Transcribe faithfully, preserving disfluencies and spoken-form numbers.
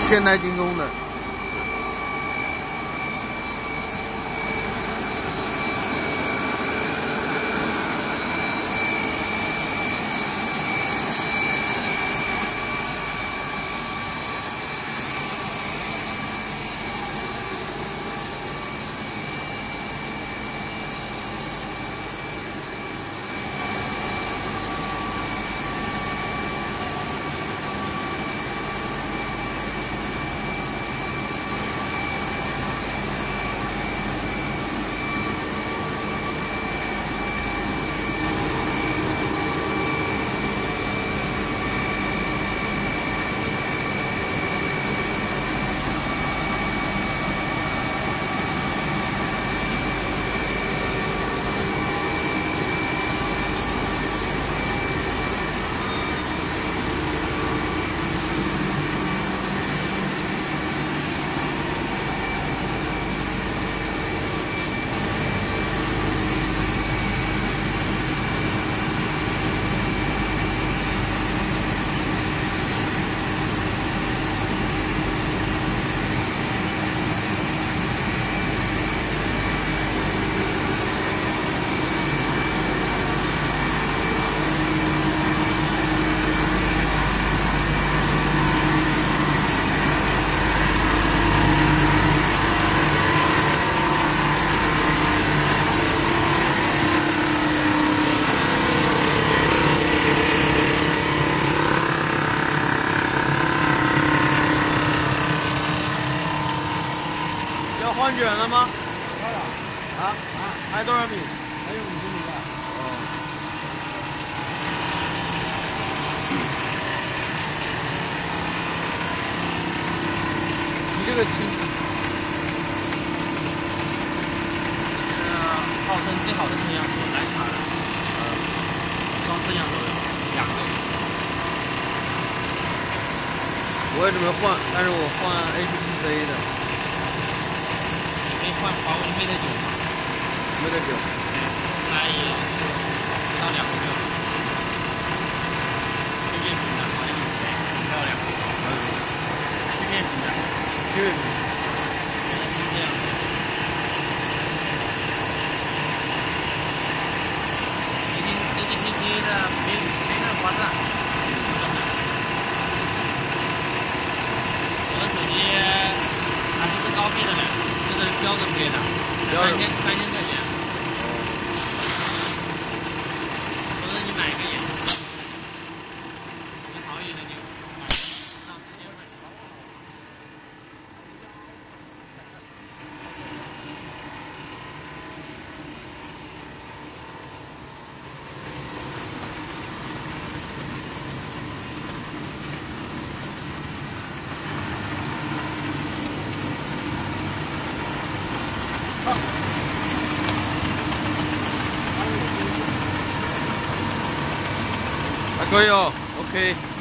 现代精工的。 换卷了吗？ 开了。 啊啊！还有多少米？ 还有五十米了。 哦。你这个轻。 这是号称最好的摄像头，徕卡的，呃，双摄像头的两个。 我也准备换，但是我换 A P P C 的。 换华为 Mate 九 ，Mate 九， 它也就不到两个月了，曲面屏的，好像很漂亮，曲面屏的， 曲面屏， 原来是这样的。最近 A P P C 的没没那么划算，我的手机还不是高配的呢。 这是标准配的，三千三千块钱。我说你买一个也，你好一点的就买上四千块钱。 还可以哦 ，OK。